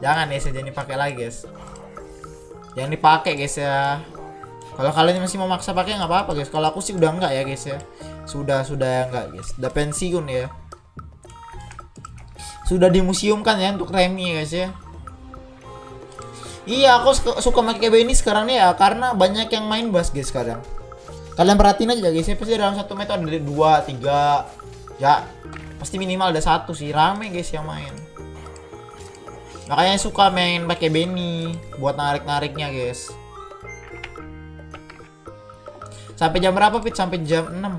Jangan ya, jangan dipakai lagi guys. Jangan dipakai guys ya. Kalau kalian masih mau maksa pakai nggak apa-apa guys. Kalau aku sih udah enggak ya guys ya. Sudah enggak guys. Udah pensiun ya. Sudah dimuseumkan ya untuk Remy guys ya. Iya, aku suka pakai Benny sekarang nih ya karena banyak yang main bass guys sekarang. Kalian perhatiin aja guys ya, pasti dalam satu match ada 2, 3. Ya, pasti minimal ada 1 sih. Rame guys yang main. Makanya suka main pakai Benny buat narik-nariknya guys. Sampai jam berapa Pit? Sampai jam 6.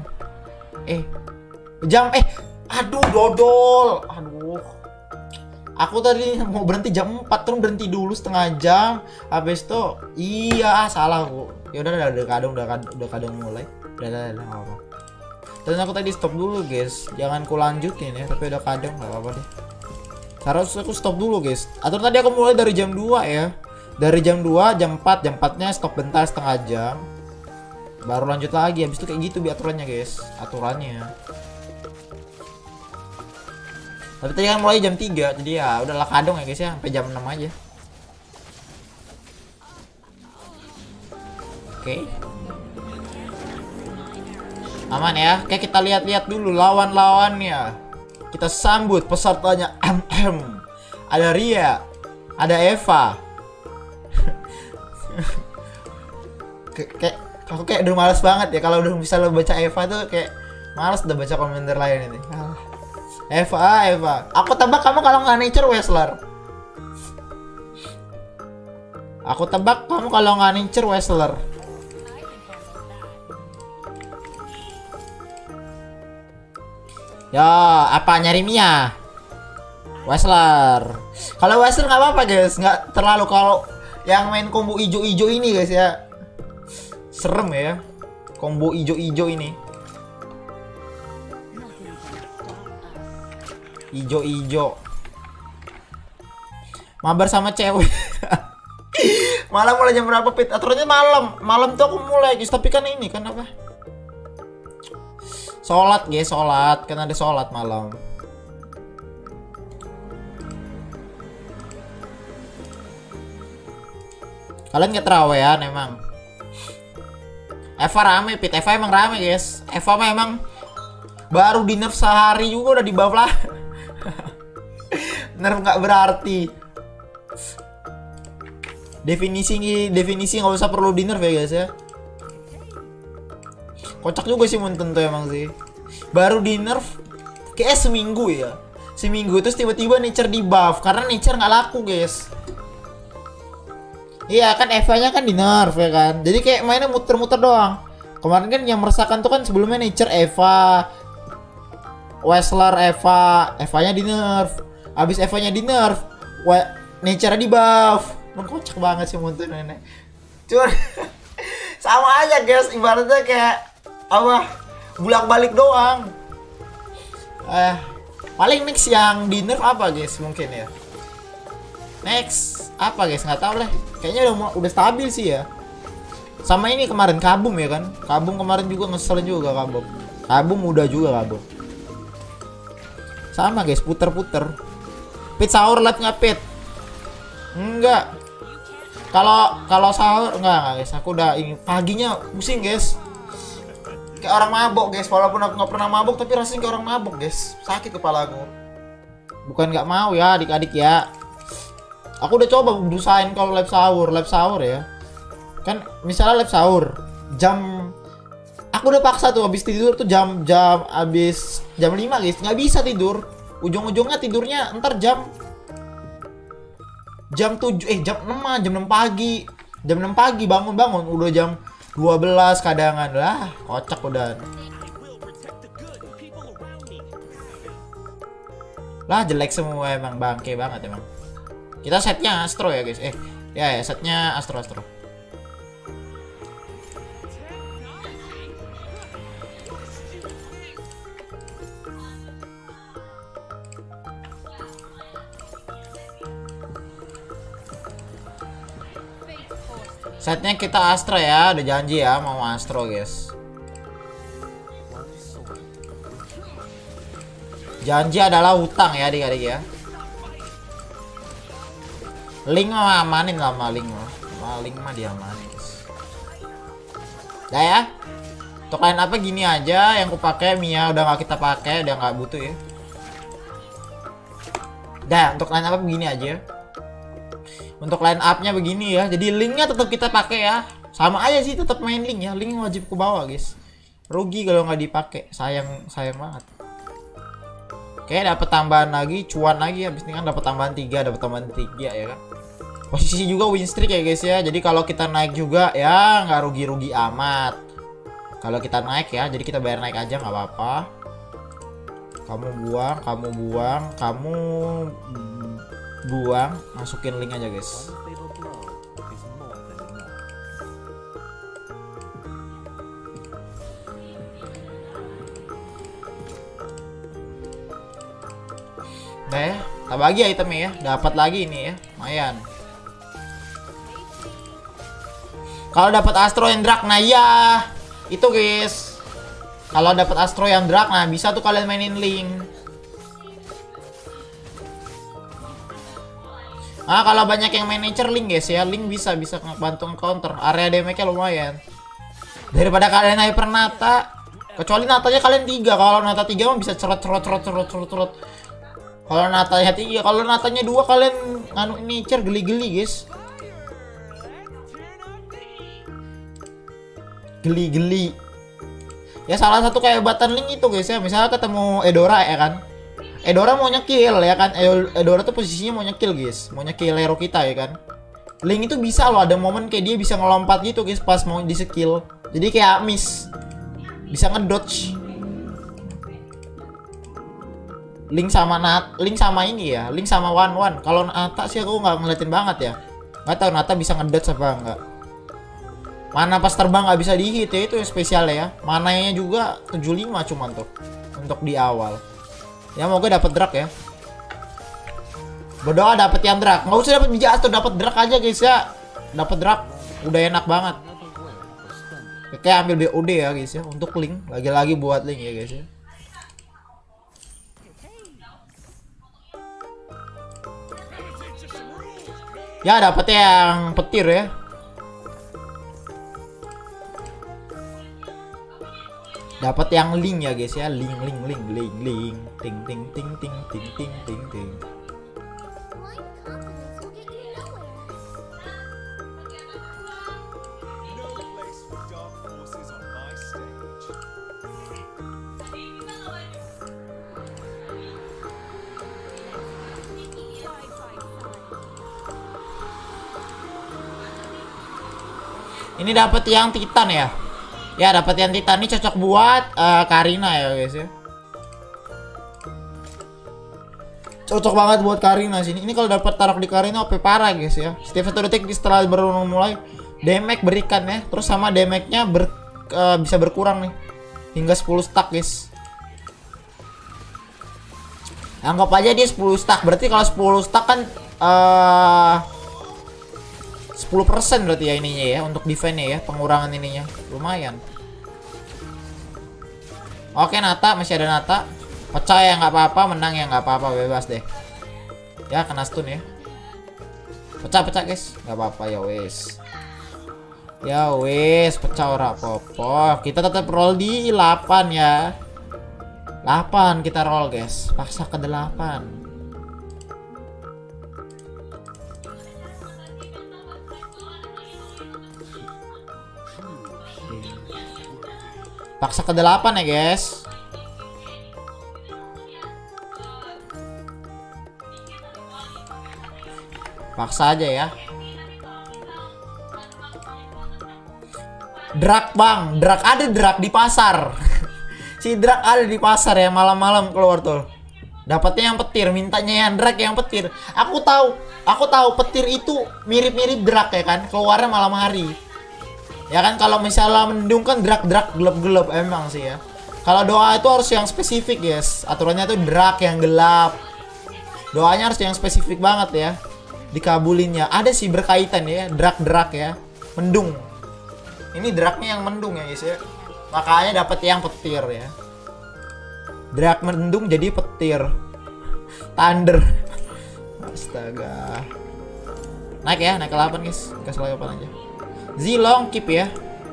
Aduh dodol. Aduh. Aku tadi mau berhenti jam 4 terus berhenti dulu setengah jam. Habis itu salah aku. Ya udah kadang mulai. Udah apa. Dan aku tadi stop dulu guys. Jangan ku lanjutin ya, tapi udah kadang enggak apa-apa deh. Harus aku stop dulu guys. Atau tadi aku mulai dari jam 2 ya. Dari jam 2, jam 4, jam 4-nya stop bentar setengah jam. Baru lanjut lagi. Habis itu kayak gitu aturannya guys. Aturannya. Tapi tadi kan mulai jam 3, jadi ya udahlah kadang ya guys ya, sampai jam 6 aja. Oke. Aman ya. Oke, kita lihat-lihat dulu lawan-lawannya. Kita sambut pesertanya. Ada Ria, ada Eva. Aku kayak udah males banget ya kalau udah bisa lo baca Eva tuh, kayak males udah baca komentar lain ini. Eva. Aku tebak kamu kalau nggak nature wrestler. Ya, apa nyari Mia? Wrestler. Kalau wrestler nggak apa-apa guys, nggak terlalu kalau yang main combo ijo-ijo ini guys ya. Serem ya, combo ijo-ijo ini. Ijo mabar sama cewek. Malam mulai jam berapa Pit? Aturannya malam tuh aku mulai guys, tapi kan ini kan apa, sholat guys, kan ada sholat malam. Kalian nggak terawehan emang. Eva rame Pit, Eva emang rame guys. Eva memang baru di nerf sehari juga udah di buff lah. Nerf nggak berarti. Definisi nggak usah perlu di nerf ya guys ya. Kocak juga sih Munten tuh emang sih. Baru di nerf kayak seminggu ya. Seminggu terus tiba-tiba nature di buff karena nature nggak laku guys. Iya kan, Eva-nya kan di nerf ya kan. Jadi kayak mainnya muter-muter doang. Kemarin kan yang meresahkan tuh kan sebelumnya nature Eva, wrestler Eva-nya di nerf. Abis Eva-nya di nerf, nature di buff. Kocak banget sih Muntun nenek. Cuman sama aja guys, ibaratnya kayak apa, bolak-balik doang. Paling next yang di nerf apa guys mungkin ya. Next apa guys, nggak tahu lah. Kayaknya udah stabil sih ya. Sama ini kemarin Kabum ya kan. Kabum kemarin juga ngeselin juga Kabum. Kabum udah juga Kabum. Sama guys, puter-puter. Pit sahur live nggak Pit? Enggak. Kalau sahur enggak guys. Aku udah ini paginya pusing guys. Kayak orang mabok guys. Walaupun aku nggak pernah mabok tapi rasanya kayak orang mabok guys. Sakit kepalaku. Bukan nggak mau ya adik-adik ya. Aku udah coba berusahain kalau live sahur ya. Kan misalnya live sahur jam, aku udah paksa tuh habis tidur tuh jam habis jam 5 guys, nggak bisa tidur. Ujung-ujungnya tidurnya ntar jam 7 jam 6 pagi. Jam 6 pagi bangun udah jam 12 kadangan lah, kocak udah. Lah jelek semua emang, bangke banget emang. Kita setnya Astro ya guys. Ya setnya Astro. Setnya kita Astra ya, udah janji ya mau Astro guys. Janji adalah hutang ya adik-adik ya. Link mah amanin lah, maling mah. Maling mah diamanin. Dah ya. Untuk line up gini aja yang kupakai. Mia udah nggak kita pakai, udah nggak butuh ya. Dah, untuk line up begini aja. Untuk line up-nya begini ya. Jadi linknya tetap kita pakai ya. Sama aja sih, tetap main link ya. Link wajib ke bawah, guys. Rugi kalau nggak dipakai. Sayang banget. Oke, dapat tambahan lagi, cuan lagi. Habis ini kan dapat tambahan 3, dapat tambahan 3 ya kan. Posisi juga win streak ya guys ya. Jadi kalau kita naik juga ya nggak rugi-rugi amat. Kalau kita naik ya, jadi kita bayar naik aja nggak apa-apa. Kamu buang, kamu buang, masukin link aja guys. Nah ya, tak bagi itemnya ya, dapat lagi ini ya, lumayan. Kalau dapat Astro yang Drak, nah ya itu guys. Kalau dapat Astro yang Drak, nah bisa tuh kalian mainin link. Nah kalau banyak yang manager link guys ya, link bisa bantu counter. Area damage-nya lumayan. Daripada kalian hyper Nata, kecuali Natanya kalian 3. Kalau Nata 3 mah bisa cerot. Kalau Natanya 3, kalau Natanya 2 kalian nganu nature geli-geli guys. Geli-geli. Ya salah satu kehebatan link itu guys ya. Misalnya ketemu Edora ya kan. Edora mau nyekill ya kan. Edora tuh posisinya mau nyekill guys. Mau nyekill hero kita ya kan. Link itu bisa loh, ada momen kayak dia bisa ngelompat gitu guys pas mau di skill. Jadi kayak miss. Bisa ngedodge. Link sama ini ya. Link sama one. Kalau Nata sih aku nggak ngeliatin banget ya. Nggak tahu Nata bisa ngedodge apa enggak. Mana pas terbang nggak bisa dihit ya, itu yang spesial ya. Mananya juga 75 cuman tuh untuk di awal. Ya moga dapat Drak ya. Berdoa dapat yang Drak. Nggak usah dapat biji Astro, dapat Drak aja guys ya. Dapat Drak udah enak banget. Oke, ambil BOD ya guys ya untuk link. Lagi-lagi buat link ya guys ya. Ya dapat yang petir ya. Dapat yang link ya guys ya, link ting ting. Ini dapat yang Titan ya. Ya dapat yang Titan ini cocok buat Karina ya guys ya. Cocok banget buat Karina sini. Ini kalau dapat taruh di Karina OP parah guys ya. Setiap 1 detik setelah baru mulai damage berikan ya. Terus sama damage-nya bisa berkurang nih. Hingga 10 stack guys. Anggap aja dia 10 stack. Berarti kalau 10 stack kan 10% berarti ya ininya ya untuk defense-nya ya, pengurangan ininya lumayan. Oke, Nata masih ada Nata. Pecah ya nggak apa-apa, menang ya nggak apa-apa, bebas deh. Ya kena stun ya. Pecah guys, nggak apa-apa ya wes. Ya wes, pecah ora apa-apa. Kita tetap roll di 8 ya. 8 kita roll guys, paksa ke 8. Paksa ke 8 ya guys. Paksa aja ya. Drak bang, Drak ada Drak di pasar. Si Drak ada di pasar ya, malam-malam keluar tuh. Dapatnya yang petir, mintanya yang Drak yang petir. Aku tahu petir itu mirip-mirip Drak ya kan, keluarnya malam hari. Ya kan kalau misalnya mendung kan Drak gelap-gelap emang sih ya. Kalau doa itu harus yang spesifik guys. Aturannya tuh Drak yang gelap. Doanya harus yang spesifik banget ya. Dikabulinnya. Ada sih berkaitan ya, Drak ya. Mendung. Ini Draknya yang mendung ya guys ya. Makanya dapat yang petir ya. Drak mendung jadi petir. Thunder. Astaga. Naik ya, naik ke 8 guys. Kasih lagi 8 aja. Zilong keep ya.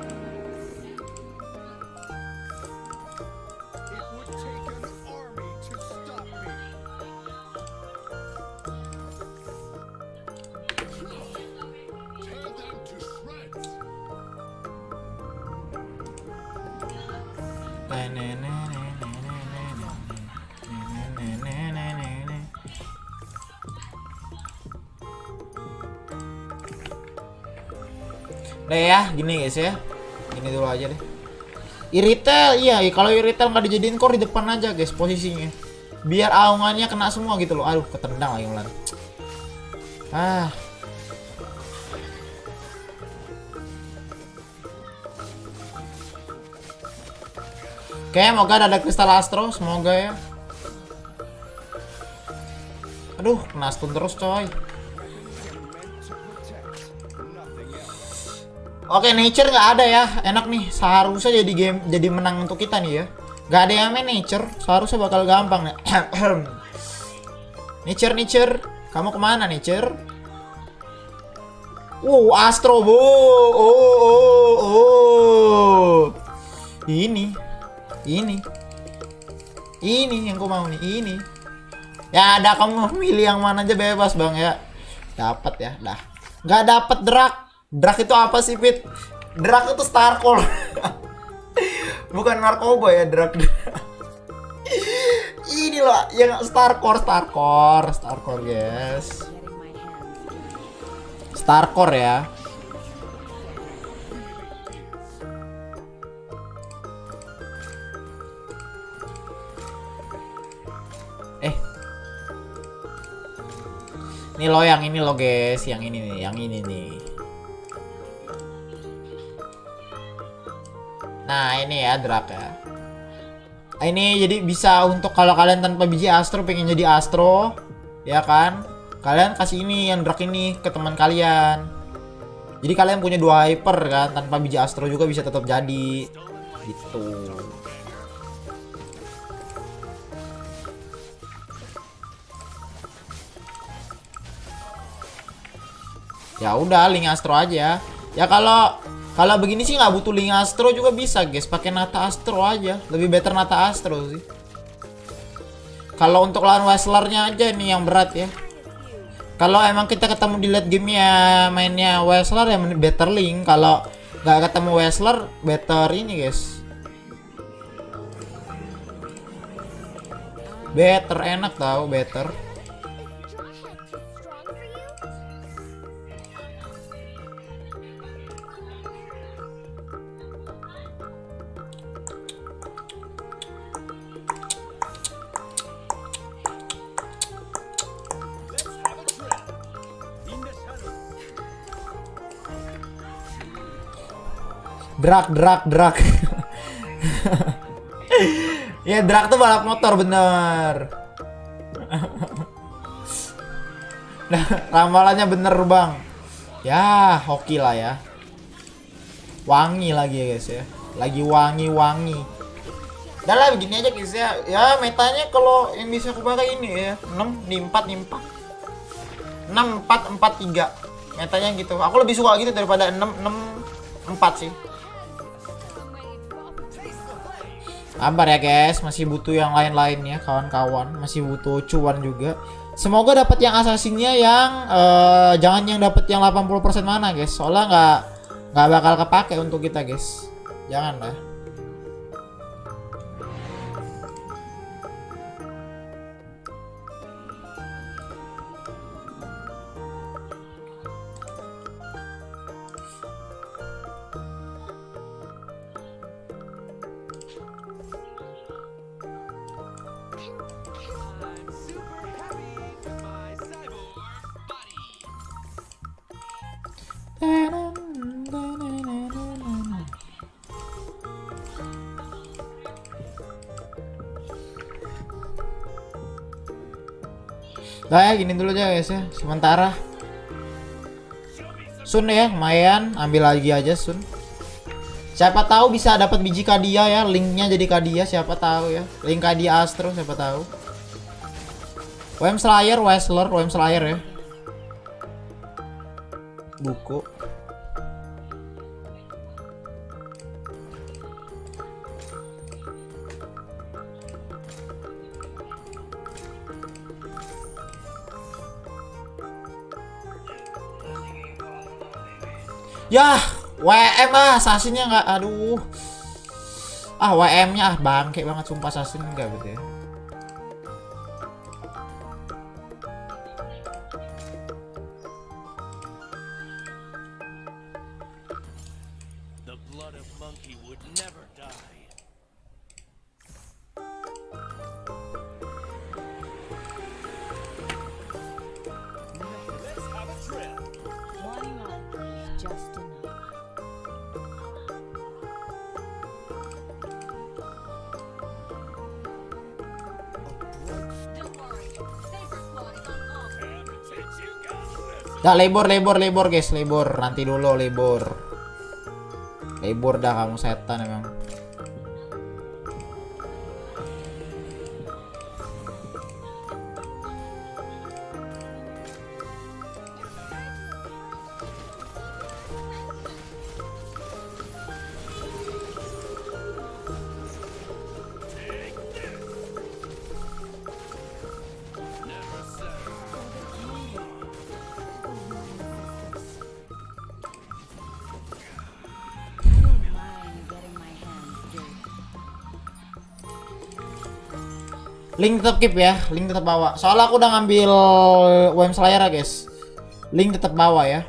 Udah ya, gini guys ya. Gini dulu aja deh. Iritel, iya, kalau iritel nggak dijadiin core di depan aja guys posisinya. Biar aungannya kena semua gitu loh. Aduh, ketendang lagi Mulan. Ah. Oke, semoga ada kristal astro, semoga ya. Aduh, kena stun terus coy. Oke, nature nggak ada ya, enak nih. Seharusnya jadi game, jadi menang untuk kita nih ya. Gak ada yang main nature, seharusnya bakal gampang nih. Nature, kamu kemana nature? Astro bu, ini yang ku mau nih, ini. Ya ada, kamu milih yang mana aja bebas bang ya. Dapat ya, dah. Gak dapat drak. Drak itu apa sih, Fit? Drak itu Starcore. Bukan narkoba ya, drak. Ini loh, yang Starcore, guys. Starcore ya. Ini loh, yang ini loh guys, yang ini nih, Nah ini ya drak ya. Ini jadi bisa untuk kalau kalian tanpa biji astro pengen jadi astro, ya kan? Kalian kasih ini yang drak ini ke teman kalian. Jadi kalian punya 2 hyper kan, tanpa biji astro juga bisa tetap jadi. Gitu. Ya udah, link astro aja. Ya kalau begini sih nggak butuh link astro juga bisa guys, pakai nata astro aja. Lebih better nata astro sih. Kalau untuk lawan wrestlernya aja nih yang berat ya. Kalau emang kita ketemu di late game ya mainnya wrestler ya better link. Kalau nggak ketemu wrestler better ini guys. Better, enak tau, better. Drak. Ya drak tuh balap motor bener. Nah, ramalannya bener bang. Ya hoki lah ya. Wangi lagi ya guys ya. Lagi wangi. Udah lah begini aja guys ya. Ya metanya kalau yang bisa aku pakai ini ya 6 nih 4 nih 4 6 4 4 3. Metanya gitu. Aku lebih suka gitu daripada 6 4 sih. Sabar ya guys, masih butuh yang lain-lainnya kawan-kawan, masih butuh cuan juga. Semoga dapat yang assassinnya yang jangan yang dapat yang 80% mana guys, soalnya nggak bakal kepake untuk kita guys. Jangan lah. Nah ya gini dulu aja guys ya, sementara. Sun ya, lumayan, ambil lagi aja Sun. Siapa tahu bisa dapat biji Kadia ya, linknya jadi Kadia siapa tahu ya. Link Kadia Astro siapa tahu. WM Slayer ya. buku. Yah, WM assassinnya nggak, aduh. WM-nya bangke banget sumpah, assassin enggak gitu ya. The blood of monkey would never die. Let's have a trip. One month is just enough. Don't worry, Saber Squad is on off. And since you got this, Dah lebor guys, lebor. Nanti dulu lebor. Lebor dah kamu setan emang. never settle. I don't mind getting my hands dirty. Link tetap keep ya, link tetap bawa. Soalnya aku udah ngambil WM Slayer ya guys. Link tetap bawa ya.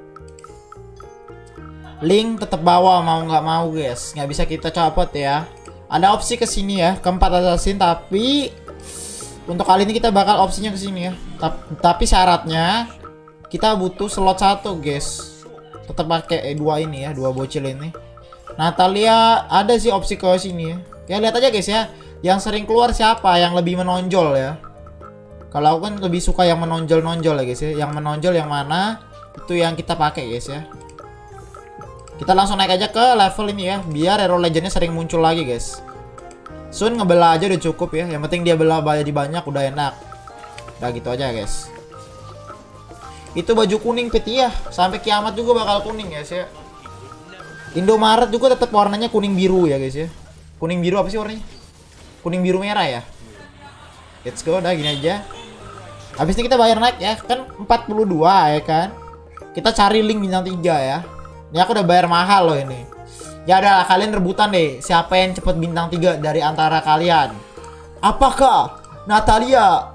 Link tetap bawa mau nggak mau guys, nggak bisa kita copot ya. Ada opsi ke sini ya, keempat assassin, tapi untuk kali ini kita bakal opsinya ke sini ya. Tapi syaratnya kita butuh slot 1 guys. Tetap pakai dua ini ya, dua bocil ini. Natalia ada sih opsi ke sini ya. Ya lihat aja guys ya. Yang sering keluar siapa yang lebih menonjol ya. Kalau aku kan lebih suka yang menonjol-nonjol ya guys ya. Yang menonjol yang mana itu yang kita pakai guys ya. Kita langsung naik aja ke level ini ya, biar hero legendnya sering muncul lagi guys. Sun ngebelah aja udah cukup ya. Yang penting dia belah jadi banyak udah enak. Udah gitu aja guys. Itu baju kuning pit ya. Sampai kiamat juga bakal kuning guys ya. Indomaret juga tetap warnanya kuning biru ya guys ya. Kuning biru apa sih warnanya? Kuning biru merah ya. Let's go, udah gini aja. Habis ini kita bayar naik ya. Kan 42 ya kan. Kita cari link bintang 3 ya. Ini aku udah bayar mahal loh ini. Ya udah kalian rebutan deh. Siapa yang cepet bintang 3 dari antara kalian? Apakah Natalia?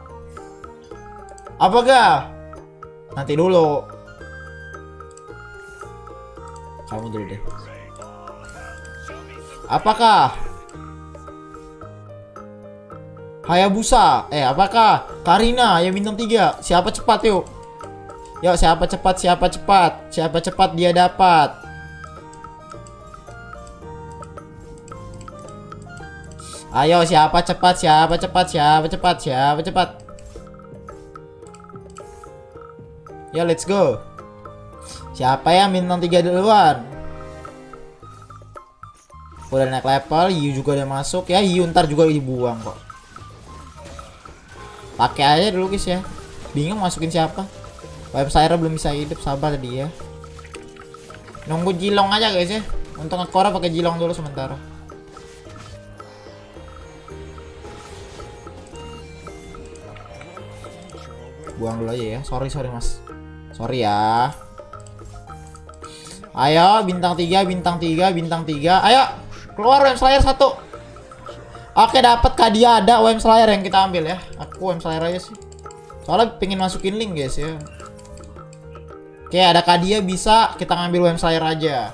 Apakah? Nanti dulu. Kamu dulu deh. Apakah Hayabusa? Apakah Karina yang bintang 3? Siapa cepat yuk? Yuk siapa cepat, siapa cepat? Siapa cepat dia dapat. Ayo siapa cepat, siapa cepat, siapa cepat, siapa cepat. Ya let's go. Siapa yang bintang 3 duluan? Udah naik level, Yu juga udah masuk ya. Yu ntar juga dibuang kok. Pakai aja dulu guys ya. Bingung masukin siapa. Web Slayer belum bisa hidup, sabar tadi ya. Nunggu Jilong aja guys ya. Untuk ngekora pakai Jilong dulu sementara. Buang dulu aja ya. Sorry mas. Sorry ya. Ayo bintang 3, bintang 3, bintang 3. Ayo keluar WM Slayer 1. Oke dapat Kadia, ada WM Slayer yang kita ambil ya. Aku WM Slayer aja sih. Soalnya pengen masukin link guys ya. Oke ada Kadia bisa kita ngambil WM Slayer aja.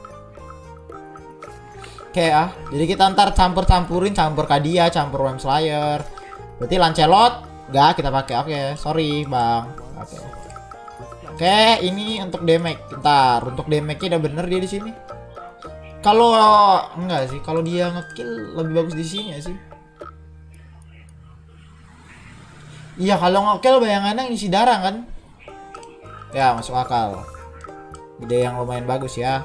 Oke ya. Jadi kita ntar campur Kadia, campur WM Slayer. Berarti Lancelot enggak kita pakai. Oke, sorry bang. Oke, ini untuk damage. Ntar untuk damage-nya udah bener dia di sini. Kalau enggak sih, kalau dia ngekill lebih bagus di sini ya sih. Iya, kalau ngekill bayangannya ngisi darah kan. Ya, masuk akal. Ide yang lumayan bagus ya.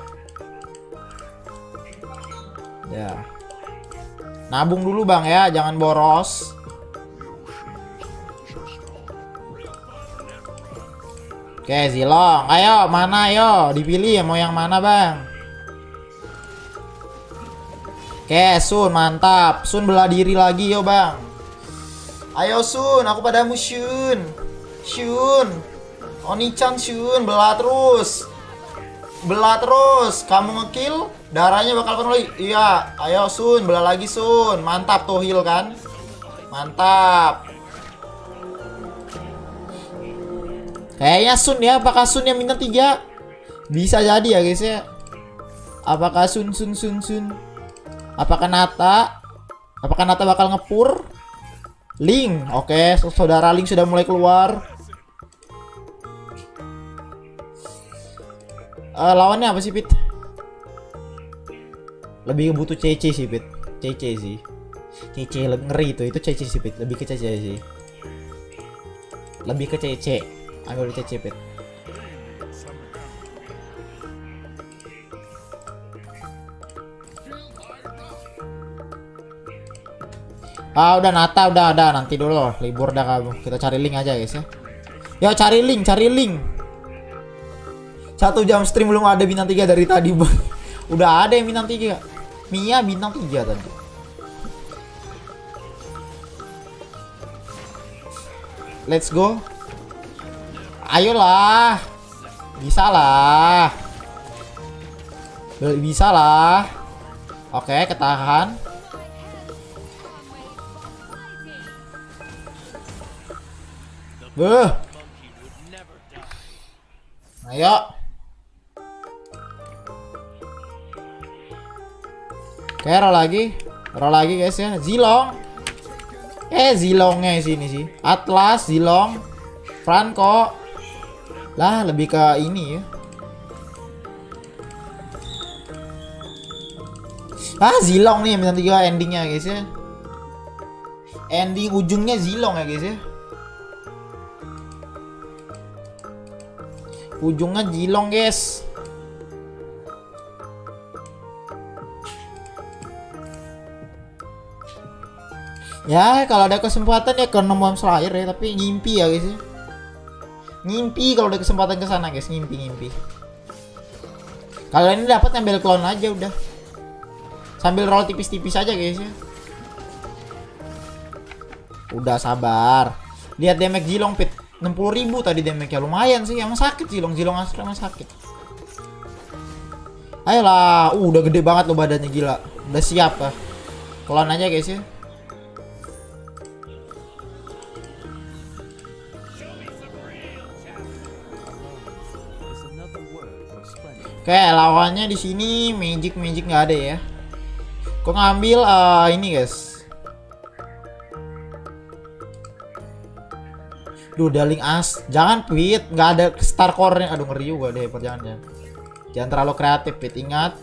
Ya. Nabung dulu bang ya, jangan boros. Oke Oke, Zilong. Ayo, mana ayo? Dipilih mau yang mana, Bang? Oke, Sun, mantap. Sun bela diri lagi, yo, Bang. Ayo, Sun, aku padamu, Shun. Shun. Oni-chan, Shun, bela terus. Bela terus. Kamu ngekill, darahnya bakal penuh lagi. Iya, ayo, Sun, bela lagi, Sun. Mantap tuh heal kan? Mantap. Kayaknya Sun ya, apakah Sun yang bintang 3? Bisa jadi ya, guys ya. Apakah Sun? Apakah Nata? Apakah Nata bakal ngepur? Link, oke, saudara Link sudah mulai keluar. Lawannya apa sih, Pit? Lebih butuh CC sih, Pit. CC sih. CC ngeri itu CC sih, Pit. Lebih ke CC sih. Lebih ke CC. Ambil CC, Pit. Udah Nata, udah nanti dulu libur dah kamu. Kita cari Link aja, guys ya. Yo, cari Link. 1 jam stream belum ada bintang 3 dari tadi, Bang. Udah ada yang bintang 3. Mia bintang 3 tadi. Let's go. Ayolah. Bisa lah. Oke, ketahan. Monkey would never die. Ayo. Oke, roll lagi guys ya. Zilong. Zilongnya sini sih. Atlas, Zilong, Franco. Lah, lebih ke ini ya. Zilong nih bintang 3 endingnya guys ya. Ending ujungnya Zilong ya guys ya. Ujungnya Zilong guys. Ya kalau ada kesempatan ya ke nomor Slayer ya, tapi ngimpi ya guys ya. Ngimpi kalau ada kesempatan ke sana guys, ngimpi. Kalau ini dapat ambil clone aja udah. Sambil roll tipis-tipis aja guys ya. Udah sabar. Lihat damage Zilong, Pit. 60.000 tadi damage-nya, lumayan sih. Emang sakit Zilong asli emang sakit. Ayolah, udah gede banget lo badannya, gila. Udah siap lah. Clone aja guys ya. Oke, lawannya di sini magic nggak ada ya. Kok ngambil ini guys. Duh, Darling As, jangan Pit, nggak ada star core-nya. Aduh, ngeri juga deh, jangan terlalu kreatif, Pit, ingat.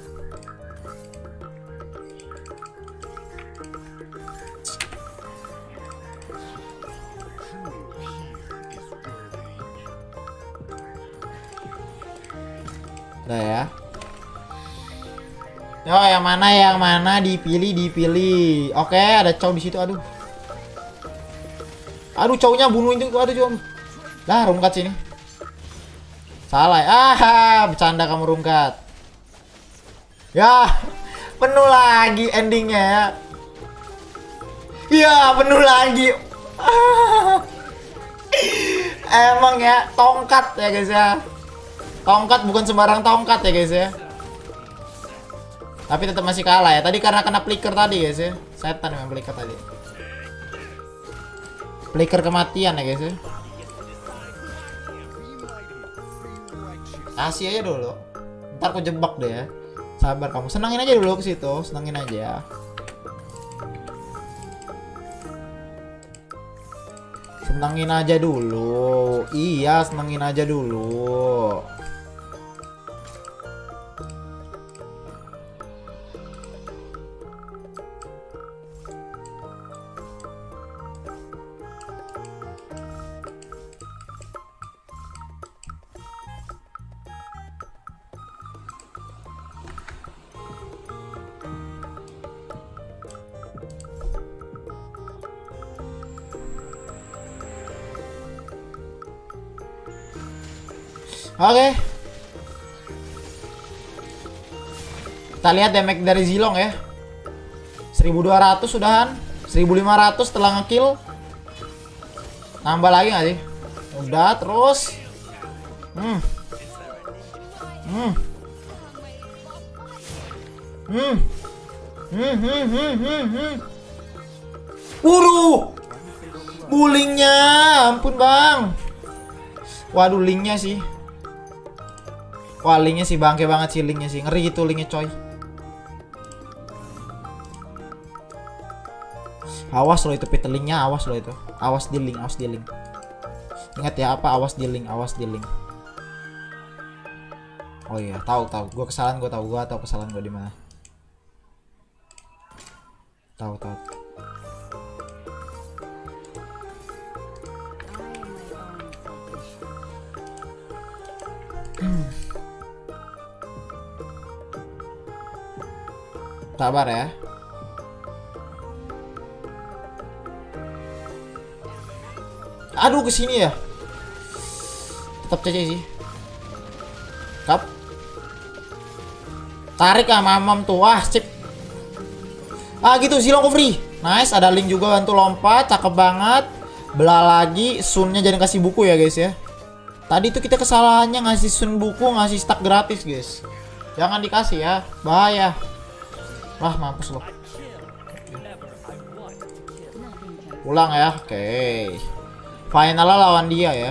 Udah ya. Yo, yang mana dipilih. Oke, ada cow di situ, aduh. Aduh, cowoknya bunuh itu, aduh Jom. Lah, Rungkat sini. Salah. Bercanda kamu Rungkat. Ya, penuh lagi endingnya ya. Ya, penuh lagi. Emang ya, tongkat ya guys ya. Tongkat bukan sembarang tongkat ya guys ya. Tapi tetap masih kalah ya. Tadi karena kena flicker tadi guys ya. Setan yang flicker tadi. Flicker kematian ya guys ya. Kasih aja dulu. Ntar aku jebak deh ya. Sabar kamu. Senangin aja dulu ke situ. Senangin aja. Senangin aja dulu. Iya, senangin aja dulu. Oke. Kita lihat damage dari Zilong ya. 1200 sudahan. 1500 setelah ngekill. Nambah lagi nggak sih? Udah terus. Waduh, bulingnya, ampun bang. Waduh, linknya sih. Wah, linknya sih bangke banget sih, linknya sih. Ngeri gitu linknya coy. Awas lo itu pit linknya, awas lo itu. Awas di link, awas di link. Ingat ya apa, awas di link, awas di link. Oh iya, tahu. Gue tahu kesalahan gue di mana. Tahu. I am my own salvation. Sabar ya. Aduh, kesini ya. Tetap CC sih. Kap. Tarik ah mamam tuh. Wah, sip. Ah gitu, Zilong go free. Nice, ada link juga bantu lompat, cakep banget. Belah lagi, Sunnya jangan kasih buku ya guys ya. Tadi tuh kita kesalahannya ngasih Sun buku, ngasih stack gratis guys. Jangan dikasih ya, bahaya. Wah, mampus loh. Pulang ya, oke. Finalnya lawan dia ya.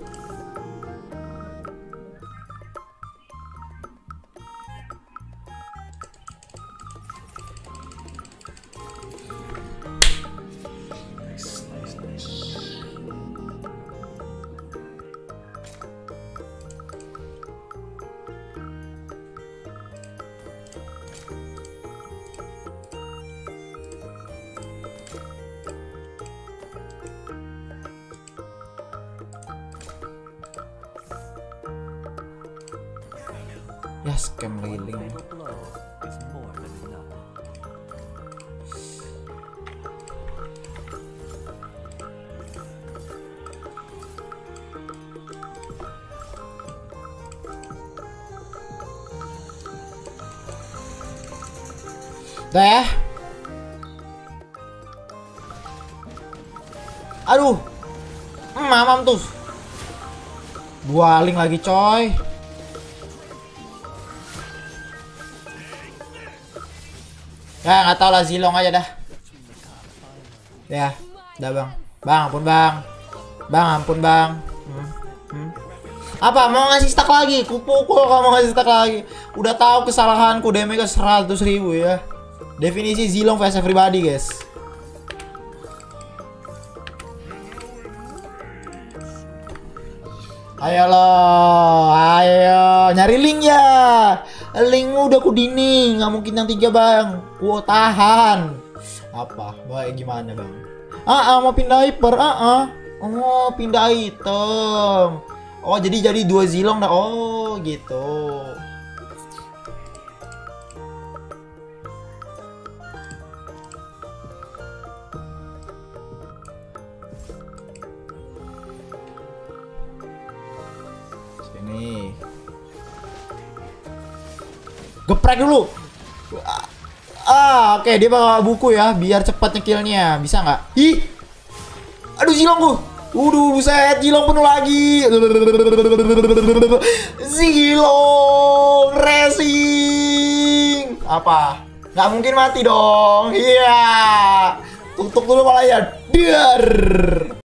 Ya, scam lagi link. Udah ya. Aduh. Mamam tuh. Dua link lagi coy. Ya nggak tau lah, Zilong aja dah. Ya, udah bang. Bang, ampun bang. Bang, ampun bang. Apa mau ngasih stack lagi? Kupukul kamu ngasih stack lagi. Udah tahu kesalahanku, damage 100.000 ya. Definisi Zilong vs everybody guys. Ayo lo, ayo nyari link ya. Linkmu udah ku dini, nggak mungkin yang 3 bang. Ku tahan. Apa? Baik gimana bang? Mau pindah hyper. Oh pindah item. Oh jadi 2 Zilong dah. Oh gitu. Sini. Geprek dulu. Oke, dia bawa buku ya, biar cepat nyekilnya. Bisa nggak? Ih, aduh Zilongku. Buset, Zilong penuh lagi. Zilong racing. Apa? Nggak mungkin mati dong. Iya. Tutup dulu malah ya. Dar.